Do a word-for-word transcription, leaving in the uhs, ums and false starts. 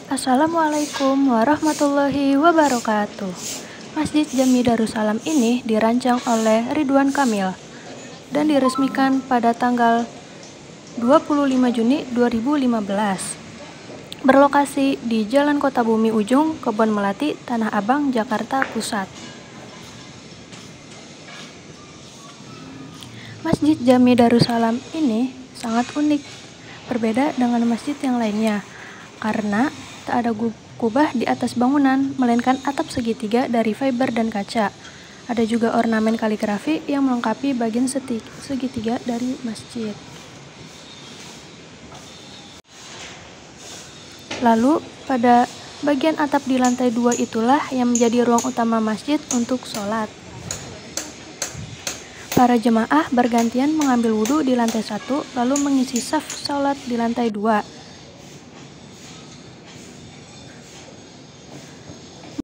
Assalamualaikum warahmatullahi wabarakatuh. Masjid Jami Darussalam ini dirancang oleh Ridwan Kamil dan diresmikan pada tanggal dua puluh lima Juni dua ribu lima belas. Berlokasi di Jalan Kota Bumi Ujung, Kebon Melati, Tanah Abang, Jakarta Pusat. Masjid Jami Darussalam ini sangat unik, berbeda dengan masjid yang lainnya, karena tak ada kubah di atas bangunan, melainkan atap segitiga dari fiber dan kaca. Ada juga ornamen kaligrafi yang melengkapi bagian segitiga dari masjid. Lalu, pada bagian atap di lantai dua itulah yang menjadi ruang utama masjid untuk sholat. Para jemaah bergantian mengambil wudhu di lantai satu, lalu mengisi saf sholat di lantai dua.